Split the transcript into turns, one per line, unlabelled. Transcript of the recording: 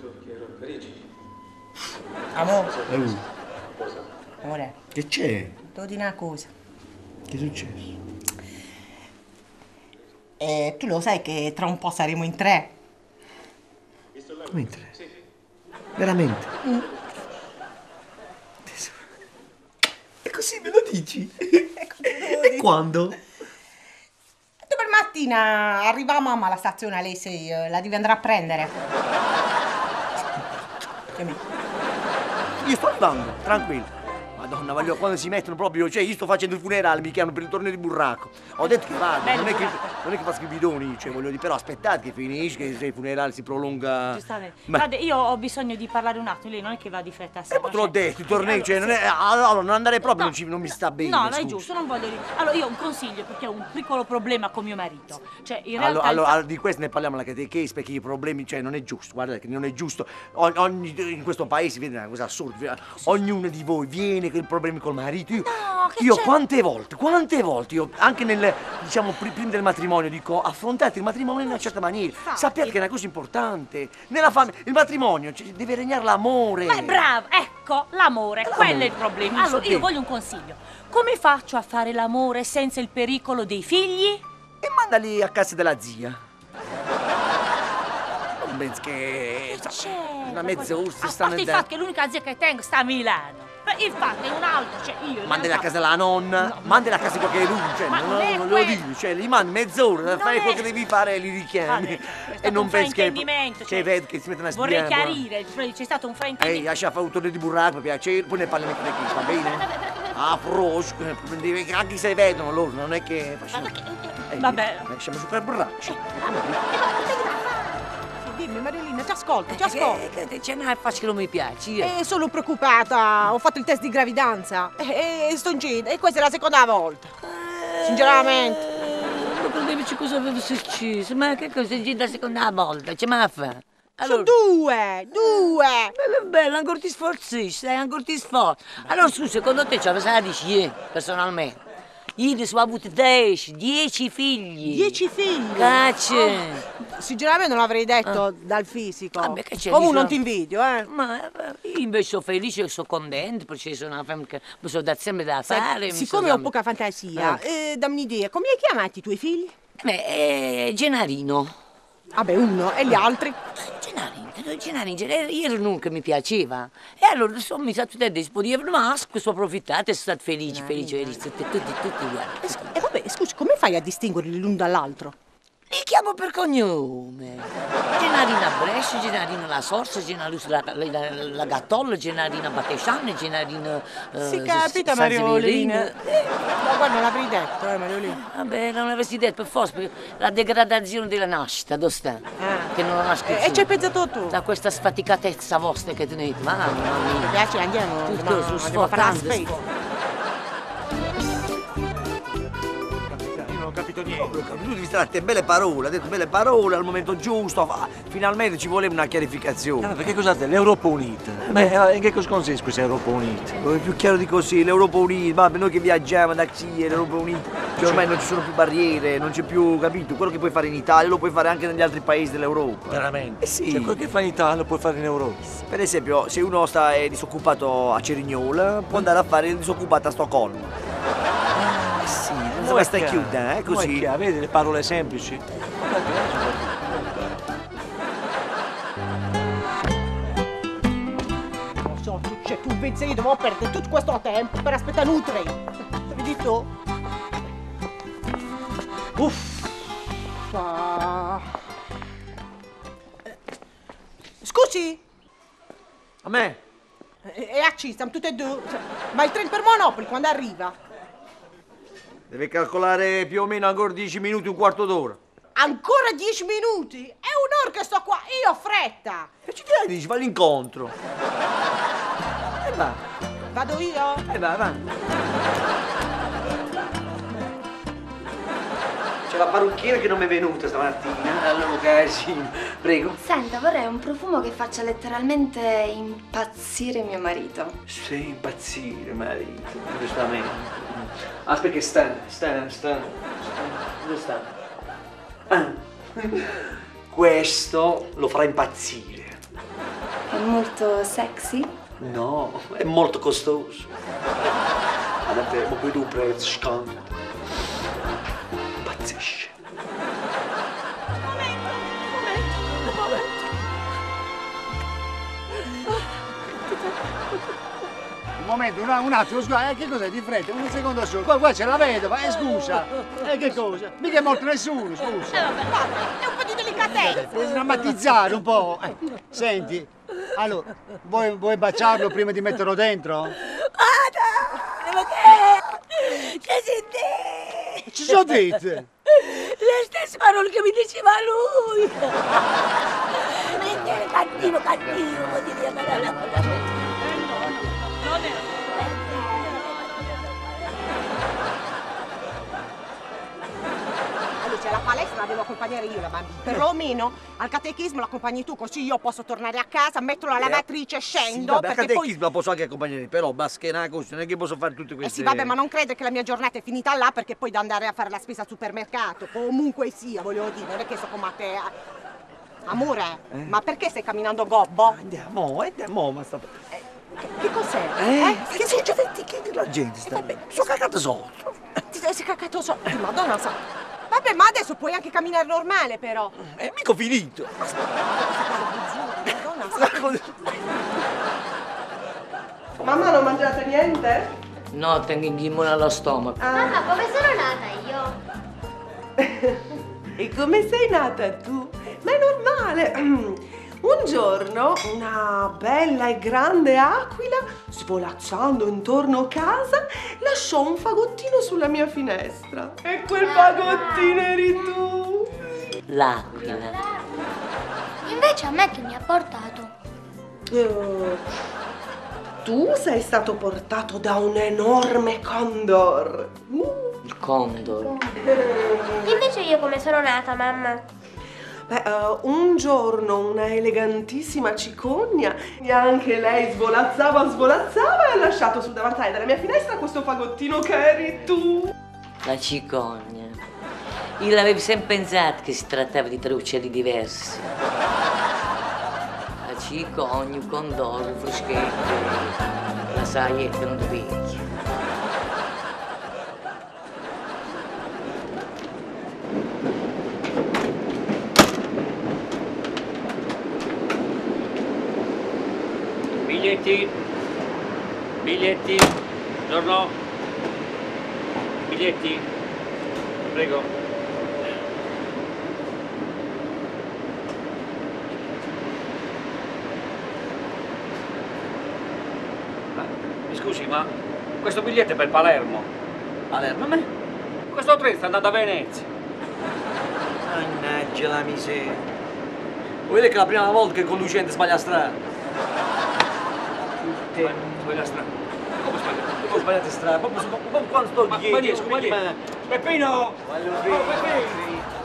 Amore. Amore.
Che c'è?
Devo dire una cosa.
Che è successo?
Tu lo sai che tra un po' saremo in 3?
Come in 3? Veramente? E così me lo dici? E quando?
Domani mattina arriva mamma alla stazione alle 6, la devi andare a prendere.
Io sto arrivando, tranquillo. Madonna, voglio, quando si mettono proprio, cioè io sto facendo il funerale, mi chiamano per il torneo di burraco. Ho detto che vado, non è che faccio i bidoni, cioè voglio dire, però aspettate che finisca, che il funerale si prolunga.
Giustamente. Guarda, io ho bisogno di parlare un attimo, lei non è che va di fretta a sé.
Ma te l'ho detto, il torneo, cioè non è. Allora, non andare proprio,
No,
non mi sta bene.
No, non
scusa.
è giusto, non voglio dire. Allora, io ho un consiglio perché ho un piccolo problema con mio marito. Cioè, in realtà.
Allora, di questo ne parliamo alla catechesi perché i problemi, cioè non è giusto, guarda che non è giusto. In questo paese viene una cosa assurda. Ognuno di voi viene con i problemi col marito. Io quante volte, io anche nel, diciamo, prima del matrimonio dico affrontate il matrimonio in una certa maniera. Sappiate che è una cosa importante. Nella famiglia, il matrimonio, cioè, deve regnare l'amore.
Ma bravo, ecco, l'amore, quello è il problema. Allora, io voglio un consiglio. Come faccio a fare l'amore senza il pericolo dei figli?
E mandali a casa della zia. Non pensi che una mezz'ora si sta nel...
il fatto che l'unica zia che tengo sta a Milano. Il fatto è un altro, cioè io...
Mandali a casa la nonna, mandali a casa di qualche luce, cioè, non lo dico, cioè li mandi mezz'ora, fai quello che devi fare e li richiami.
E non pensi che...
Cioè, vedi che si mettono a spiare.
Vorrei chiarire, c'è stato un fraintendimento.
Ehi, lascia fare un torneo di burraco, per piacere, poi ne parliamo con le chi, va bene? Ah, prosco, anche se vedono loro, non è che facciamo...
Vabbè.
Lasciamo su quel burraco.
Dimmi Marilina, ti ascolto.
C'è una faccia che non mi piace.
Sono preoccupata, ho fatto il test di gravidanza e sto incinta e questa è la seconda volta. Sinceramente.
Non prendevici cosa avevo successo, ma che cosa è la seconda volta? C'è ma fa?
Allora... Sono due!
Bella, ancora ti sforzi, ancora ti sforzi. Allora, su, secondo te ce la dici, personalmente? Io ne ho avuto 10 figli.
10 figli?
Cacce!
Sinceramente non l'avrei detto dal fisico.
Vabbè, che c'è?
Comunque non ti invidio,
Ma io invece sono felice e sono contento perché sono una femmina che mi sono dato sempre da fare.
Siccome ho poca fantasia, dammi un'idea, come hai chiamati i tuoi figli?
Gennarino.
Vabbè, uno, e gli altri?
Gennarino, io non che mi piaceva. E allora sono messa tutte a disposizione, ma sono approfittata e sono stata felice, tutti uguali.
E vabbè, scusi, come fai a distinguerli l'un dall'altro?
Li chiamo per cognome. Gennarina Brescia, Gennarina La Sorsa, Gennarina la Gattolla, Gennarina Batesciana, Gennarina...
Si capita, Mariolina. Ma guarda, non l'avrei detto, Mariolina.
Vabbè, non l'avresti detto per forza, perché la degradazione della nascita, dove sta? Che non ha scritto.
E ci hai pensato tu?
Da questa sfaticatezza vostra che tenete, mamma mia.
Mi piace, andiamo.
Andiamo a fare la spesa.
Tu devi stare a te belle parole, ha detto belle parole al momento giusto, finalmente ci voleva una chiarificazione.
Perché cos'è l'Europa Unita? Beh, in che cosa consiste questa Europa Unita?
È più chiaro di così, l'Europa Unita, vabbè, noi che viaggiamo da qui, l'Europa Unita, cioè ormai non ci sono più barriere, non c'è più, capito? Quello che puoi fare in Italia lo puoi fare anche negli altri paesi dell'Europa.
Veramente?
Sì.
Cioè quello che fai in Italia lo puoi fare in Europa.
Per esempio, se uno è disoccupato a Cerignola, può andare a fare il disoccupato a Stoccolma. Non basta chiudere, così.
Vedi le parole semplici?
Non so, tu pensi che devo perdere tutto questo tempo per aspettare un treno? Vedi tu? Uff. Scusi?
A me?
E a ci stiamo tutte e due. Ma il treno per Monopoli quando arriva?
Deve calcolare più o meno ancora 10 minuti, un quarto d'ora.
Ancora 10 minuti? È un'ora che sto qua, io ho fretta.
E ci dici, vai all'incontro. E va.
Vado io?
E va. C'è la parrucchiera che non mi è venuta stamattina. Allora, casino. Prego.
Senta, vorrei un profumo che faccia letteralmente impazzire mio marito.
Sei impazzire, marito. Giustamente. Aspetta che sta. Dove sta? Questo lo farà impazzire.
molto sexy?
No, è molto costoso. Abbiamo qui due prezzi sconto. Pazzesce.
Un momento, un attimo, scusa, che cos'è di fretta? Un secondo solo, qua ce la vedo, ma scusa, che cosa? Mica è morto nessuno, scusa.
Vabbè, padre, è un po' di delicatezza.
Devi drammatizzare un po'. Senti, allora, vuoi baciarlo prima di metterlo dentro?
Ma che si dice?
Ci sono dette!
Le stesse parole che mi diceva lui! Perché cattivo, vuol dire la
Alice, alla palestra la devo accompagnare io la bambina. Perlomeno al catechismo l'accompagni tu, così io posso tornare a casa, metto la lavatrice e scendo.
Sì, vabbè, a
perché
catechismo la posso anche accompagnare, però basta che è una cosa, non è che posso fare tutte queste...
sì, vabbè, ma non credere che la mia giornata è finita là perché poi da andare a fare la spesa al supermercato. Comunque sia, volevo dire, non è che so come a te. Amore, ma perché stai camminando gobbo?
Andiamo, ma sta...
Che cos'è?
Che succede? Ti chiedi la gente, sono cagato sotto.
Ti sei cagato sotto? Madonna sa. Vabbè, ma adesso puoi anche camminare normale, però.
Mica ho finito.
Madonna sa.
Mamma, non mangiate niente?
No, tengo in ghimone allo stomaco.
Mamma, come sono nata io?
E come sei nata tu? Ma è normale. Un giorno una bella e grande aquila, svolazzando intorno a casa, lasciò un fagottino sulla mia finestra. E quel fagottino eri tu!
L'aquila.
Invece a me che mi ha portato?
Tu sei stato portato da un enorme condor.
Il condor.
Invece io come sono nata, mamma?
Beh, un giorno una elegantissima cicogna, e anche lei svolazzava e ha lasciato sul davanzale della mia finestra questo fagottino che eri tu.
La cicogna. Io l'avevo sempre pensato che si trattava di tre uccelli diversi. La cicogna, il condor, il fruschetto, la saietta non ti picchia.
Biglietti, buongiorno, biglietti, prego. Mi scusi, ma questo biglietto è per Palermo.
Palermo, me?
Questo treno sta andando a Venezia.
Mannaggia la miseria. Vuoi vedere che è la prima volta che il conducente sbaglia strada?
Sbaglia strada. Come sbaglia?
Come sbagliate strada? Proprio quando sto dietro.
Ma Peppino!
Voglio vedere.